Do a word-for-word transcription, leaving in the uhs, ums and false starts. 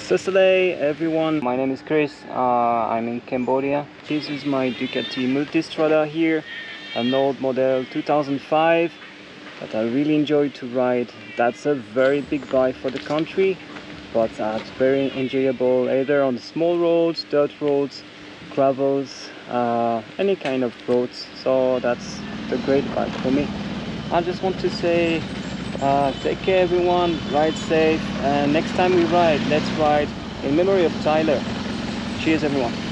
Saturday, everyone. My name is Chris. Uh, I'm in Cambodia. This is my Ducati Multistrada here, an old model two thousand five that I really enjoy to ride. That's a very big bike for the country, but uh, it's very enjoyable either on the small roads, dirt roads, gravels, uh, any kind of roads. So that's the great bike for me. I just want to say Uh, take care everyone, ride safe, and next time we ride, let's ride in memory of Tyler. Cheers everyone.